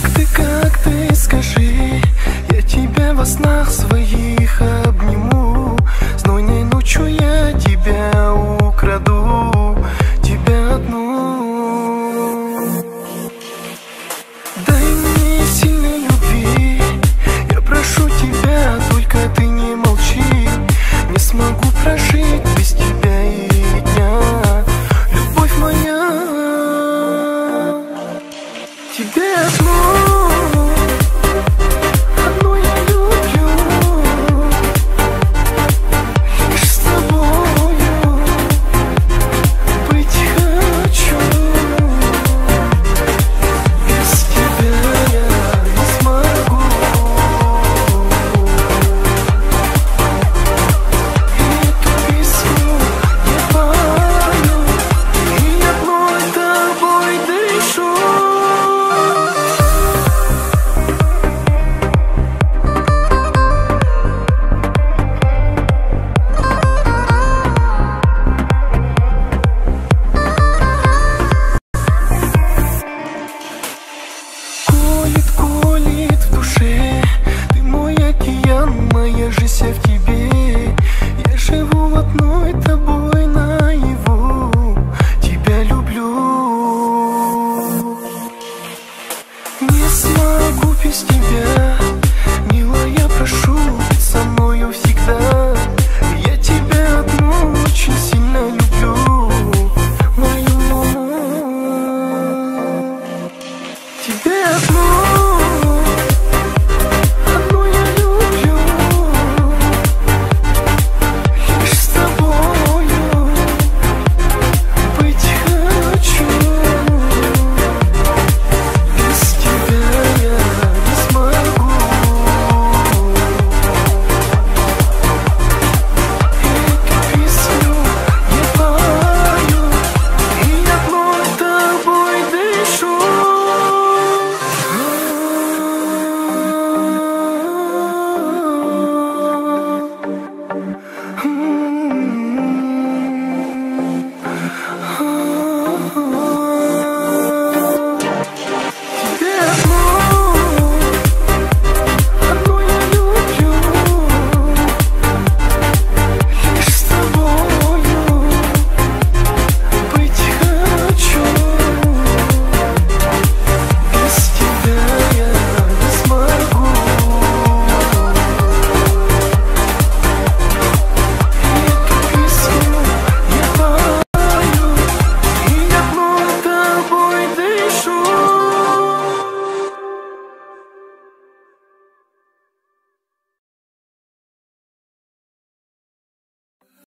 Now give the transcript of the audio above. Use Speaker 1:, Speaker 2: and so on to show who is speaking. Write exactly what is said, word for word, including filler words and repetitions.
Speaker 1: Как ты, как ты, скажи, я тебя во снах своих обниму. Знойной ночью я тебя украду, тебя одну. Дай мне сильной любви, я прошу тебя, только ты не молчи. Не смогу прожить без тебя и дня, любовь моя, тебя одну. В тебе я живу одной тобой наяву, тебя люблю. Не смогу без тебя, милая, прошу, быть со мною всегда. Я тебя одну очень сильно люблю, мою, тебя одну.